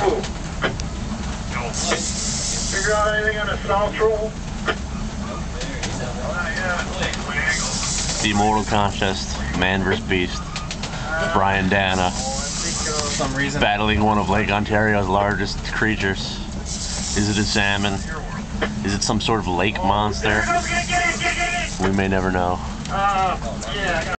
Figure out anything on the South Troll? The Immortal Contest, Man vs. Beast. Brian Dana battling one of Lake Ontario's largest creatures. Is it a salmon? Is it some sort of lake monster? We may never know.